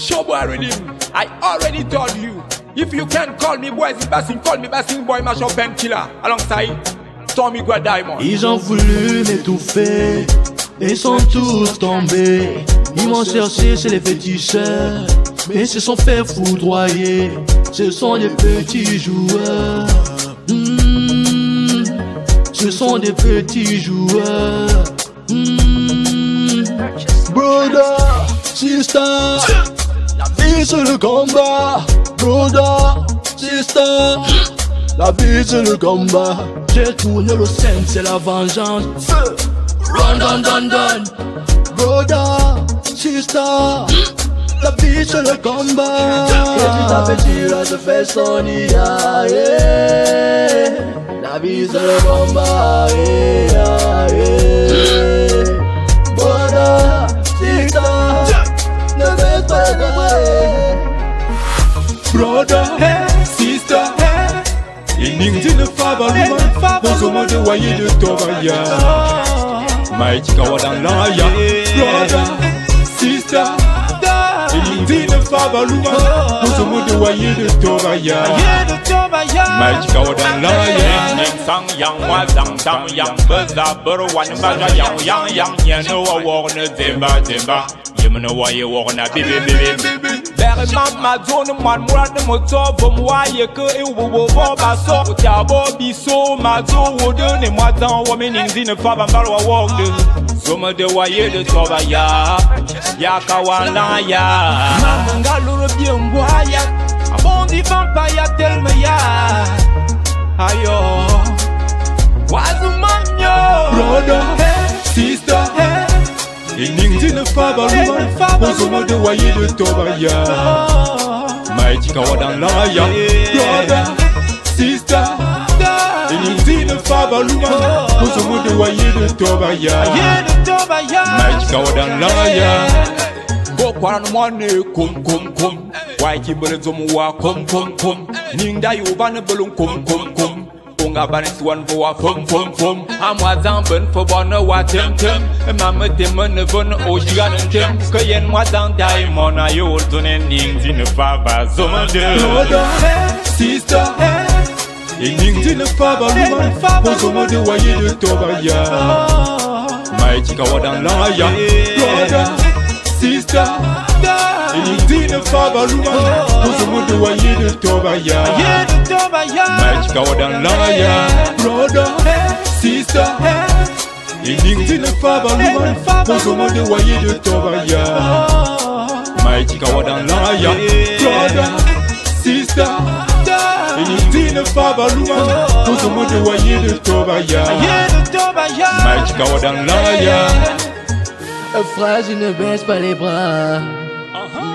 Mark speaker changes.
Speaker 1: Showboy Rhythm. I already told you. If you can call me boy, call me Bassing Boy, Mash Up and Killer. Alongside Tommy Gua Diamond.
Speaker 2: Ils ont voulu m'étouffer et sont tous tombés. Ils m'ont cherché chez les féticheurs, mais se sont fait foudroyer. Ce sont des petits joueurs. Ce sont des petits joueurs. Brother, sister, la vie c'est le combat. Brother, sister, la vie c'est le combat. J'ai tourné le scène, c'est la vengeance. Feu, run, run, run, run. Brother, sister, la vie c'est le combat. Petit à petit là se fait son IA, yeah. La vie c'est le combat, yeah, yeah. Brother, sister, ne fais pas le combat.
Speaker 1: Brother, sister, iningi ne fabaluma, bonsomo de waye de Tobaya. Mighty Kawadanlaya. Brother, sister, iningi ne fabaluma, bonsomo de waye de Tobaya. Mighty Kawadanlaya.
Speaker 3: Ning sang yang wa dang dang yang baza berwan baza yang nyano wa wona zemba. Yemno wa ye wona bibi. Berry mama zone man murad mo to vom wa ye ke e wo bo ba so ta bo bi so ma zo wo de ne moi dans wa mening zine fa ba wa walk de so me de wa ye de to ba ya kawana ya mama ngaluro bien mboa ya bon divan pa ya tel me ya ayo wazu mamyo
Speaker 1: Brother, sister, iningi ne fabaluma, bonsomo de waye de Tobaya. Mighty Kawadanlaya. Brother, sister, iningi ne fabaluma, bonsomo de waye de Tobaya. Mighty Kawadanlaya. Go kwaran mwane kum. Why keep zomu wa kum. Ninda yu ban belum kum. Unga banis one for a pum. I'm was ben for one wa tem. Mama demon von ojigan tem. Kayen wa dan diamond I old on endings in the faba zoma de. Brother, sister, endings in the faba woman. Bonsomo de waye de Tobaya. Mighty Kawadanlaya. Brother, sister, endings in the faba woman. Bonsomo de waye de Tobaya. Mighty Kawadanlaya. Brother, sister, endings in the faba woman. Bonsomo de waye de Tobaya. Mighty Kawadanlaya. Brother, sister, endings in the faba woman. Bonsomo de waye de Tobaya. Mighty Kawadanlaya.
Speaker 2: Frère, je ne baisse pas les bras.